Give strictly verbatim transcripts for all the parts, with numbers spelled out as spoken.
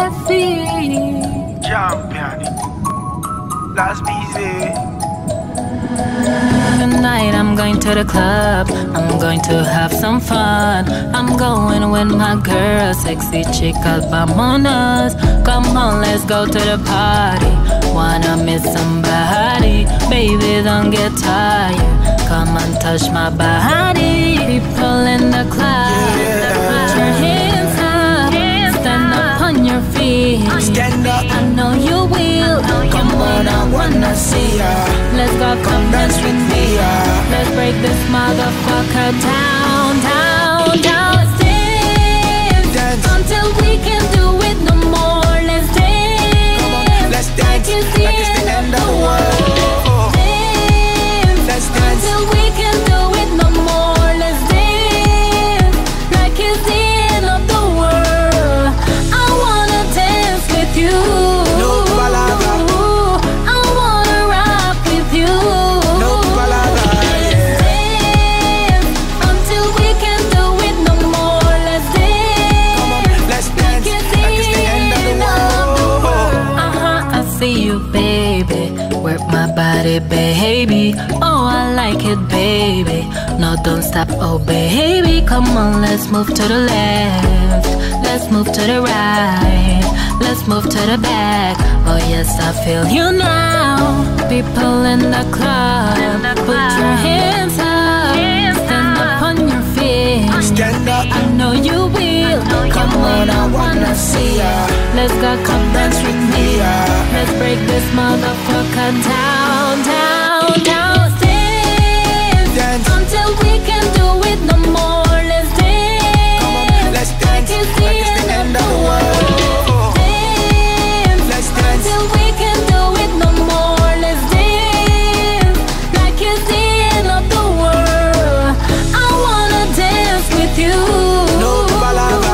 my feet. Champion, last busy. Tonight I'm going to the club, I'm going to have some fun. I'm going with my girl, sexy chica, vamonos. Come on, let's go to the party. Wanna meet somebody, baby, don't get tired. Come and touch my body. People in the club, Yeah. put your hands up, stand up on your feet. Stand up. I know you will. Come on, I wanna see ya. Let's go, come dance with me. Yeah. Let's break this motherfucker down, down, down. Let's dance, Dance. until we can do it no more. Let's dance, Come on, let's dance like it's the, like it's the end of the world. Dance, Let's dance. until we can do it no more. Let's dance, like it's the end of the world. I wanna dance with you. No palabra. I wanna rock with you. No palabra, yeah. Dance until we can do it no more. Let's dance. Come on, let's dance like it's the end of the world. Uh-huh, I see you, baby. Work my body, baby. Oh, I like it, baby. No, don't stop, oh, baby. Come on, let's move to the left. Let's move to the right. Let's move to the back. Oh, yes, I feel you now. People in the club, put your hands up. Stand up on your feet. Stand up. I know you will. Come on, I wanna see ya. Let's go, come dance with me. Yeah. Let's break this motherfucker down, down, down. Let's dance, Dance. until we can do it no more. Let's dance. Come on, let's dance like it's like it's the end of the world. Dance, Let's dance. until we can do it no more. Let's dance, like it's the end of the world. I wanna dance with you. No palabra.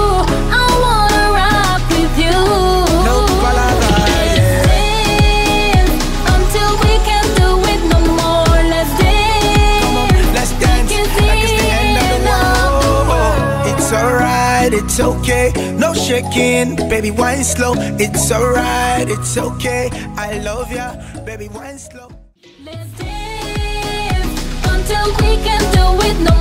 I wanna rock with you. No palabra, yeah. Dance until we can do it no more. Let's Come on, dance. let's dance like it's the end of the world. It's alright, it's okay. No shaking, baby, wine slow. It's alright, it's okay. I love ya, baby, wine slow. Let's dance until we can do it no